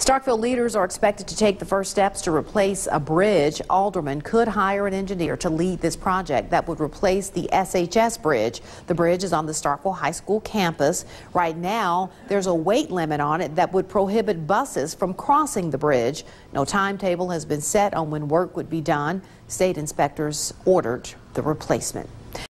Starkville leaders are expected to take the first steps to replace a bridge. Aldermen could hire an engineer to lead this project that would replace the SHS bridge. The bridge is on the Starkville High School campus. Right now, there's a weight limit on it that would prohibit buses from crossing the bridge. No timetable has been set on when work would be done. State inspectors ordered the replacement.